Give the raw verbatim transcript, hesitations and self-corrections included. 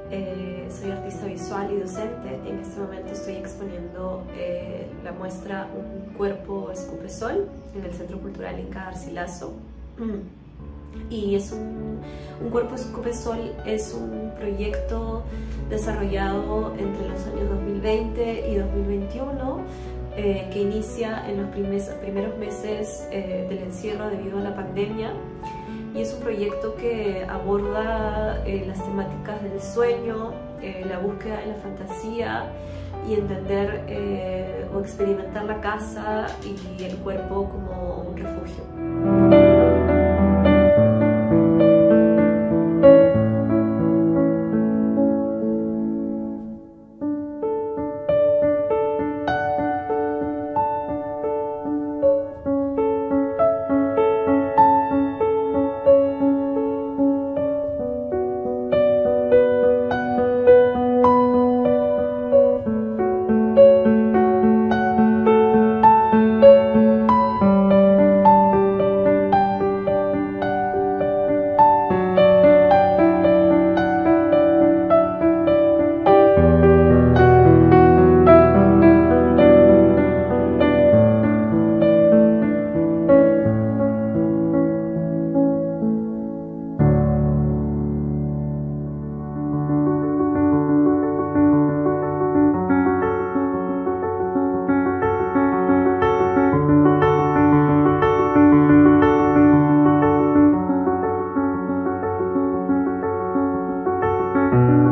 eh, soy artista visual y docente. En este momento estoy exponiendo eh, la muestra Un cuerpo escupe sol en el Centro Cultural Inca Garcilaso. Y es un, un cuerpo escupe sol es un proyecto desarrollado entre los años dos mil veinte y dos mil veintiuno, eh, que inicia en los primes, primeros meses eh, del encierro debido a la pandemia, y es un proyecto que aborda eh, las temáticas del sueño, eh, la búsqueda de la fantasía y entender eh, o experimentar la casa y el cuerpo como un refugio. Thank you.